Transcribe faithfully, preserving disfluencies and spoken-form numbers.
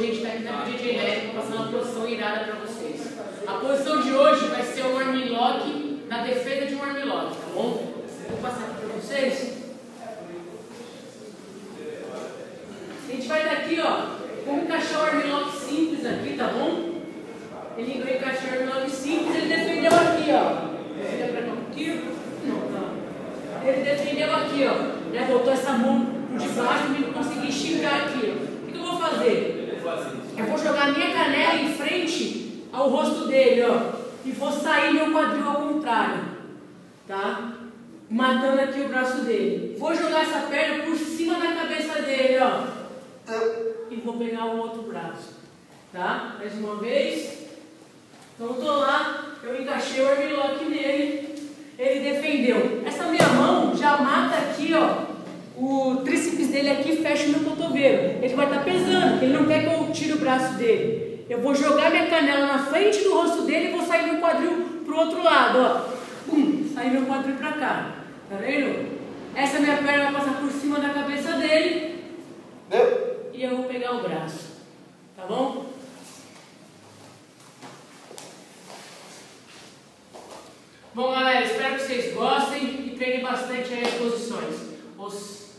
a gente está aqui na P J J passando uma posição irada para vocês. A posição de hoje vai ser um armlock na defesa de um armlock, tá bom? Vou passar aqui para vocês. A gente vai daqui, ó, vamos encaixar o armlock simples aqui, tá bom? Ele vai encaixar o armlock simples, ele defendeu aqui, ó. Defendeu para cá um pouquinho? Não, tá. Ele defendeu aqui, ó. Né? Voltou essa mão por debaixo para ele conseguir esticar aqui, ó. O que eu vou fazer? Eu vou jogar a minha canela em frente ao rosto dele, ó. E vou sair meu quadril ao contrário, tá? Matando aqui o braço dele. Vou jogar essa perna por cima da cabeça dele, ó. E vou pegar o outro braço, tá? Mais uma vez. Então eu tô lá, eu encaixei o armlock nele, ele defendeu. Essa minha mão já mata aqui, ó. O tríceps dele aqui fecha o meu cotovelo. Ele vai estar pesando, porque ele não quer que eu tire o braço dele. Eu vou jogar minha canela na frente do rosto dele e vou sair meu quadril pro outro lado, ó. Pum, sair meu quadril pra cá. Tá vendo? Essa minha perna vai passar por cima da cabeça dele. Deu? E eu vou pegar o braço. Tá bom? Bom, galera, espero que vocês gostem e treinem bastante aí as posições. Os